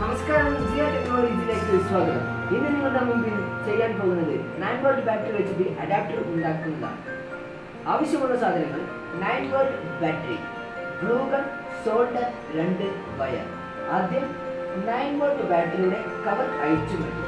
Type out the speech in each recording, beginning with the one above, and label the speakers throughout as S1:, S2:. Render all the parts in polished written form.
S1: നമസ്കാരം, ജിയ ടെക്നോളജിയിലേക്ക് സ്വാഗതം. ഇന്ന് നിങ്ങളുടെ മുമ്പിൽ ചെയ്യാൻ പോകുന്നത് 9 വോൾട്ട് ബാറ്ററി വെച്ചിട്ട് അഡാപ്റ്റർ ഉണ്ടാക്കുന്നതാണ്. ആവശ്യമുള്ള സാധനങ്ങൾ 9 volt battery, glue gun, solder, 2 wire. ആദ്യം 9 വോൾട്ട് ബാറ്ററിയുടെ കവർ അഴിച്ചു മാറ്റുക.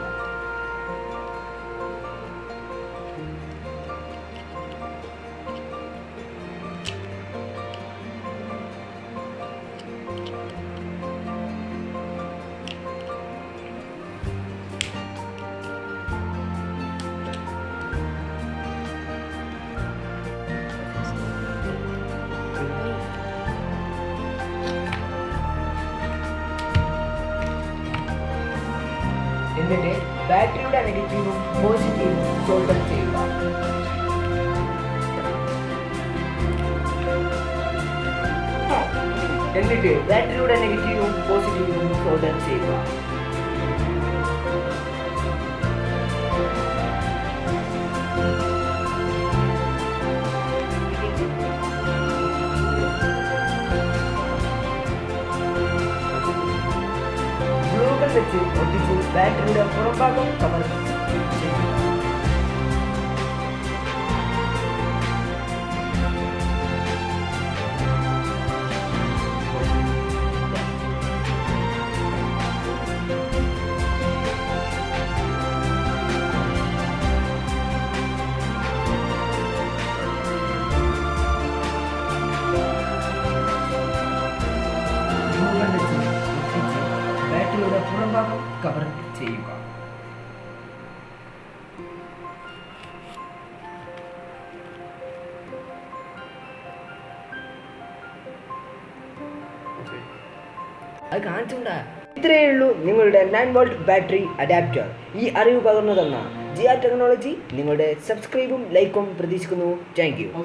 S1: എന്നിട്ട് ബാറ്ററിയുടെ നെഗറ്റീവും പോസിറ്റീവും സോൾഡർ ചെയ്യുക. എന്നിട്ട് ബാറ്ററിയുടെ നെഗറ്റീവും പോസിറ്റീവും സോൾഡർ ചെയ്യുക. വെച്ച് ഒട്ടിച്ച് ബാറ്ററിയുടെ പുറംഭാഗം കവർ ചെയ്യുക. ബാറ്ററിയുടെ പുറംഭാഗം കവർ ചെയ്യുക. അത് കാണിച്ചുണ്ടാ. ഇത്രയേ ഉള്ളൂ നിങ്ങളുടെ 9 വോൾട്ട് ബാറ്ററി അഡാപ്റ്റർ. ഈ അറിവ് പകർന്നു തന്ന ജിയ ടെക്നോളജി നിങ്ങളുടെ സബ്സ്ക്രൈബും ലൈക്കും പ്രതീക്ഷിക്കുന്നു. Thank you.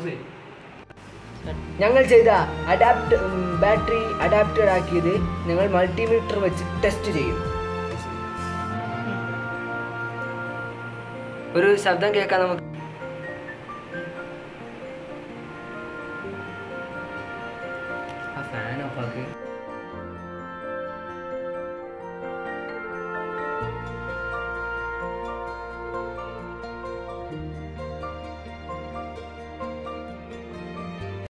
S1: ഞങ്ങൾ ചെയ്ത ബാറ്ററി അഡാപ്റ്റർ ആക്കിയത് ഞങ്ങൾ മൾട്ടിമീറ്റർ വെച്ച് ടെസ്റ്റ് ചെയ്യും. ഒരു ശബ്ദം കേൾക്കാം നമുക്ക്. ആ ഫാൻ ഓഫ് ആക്കി.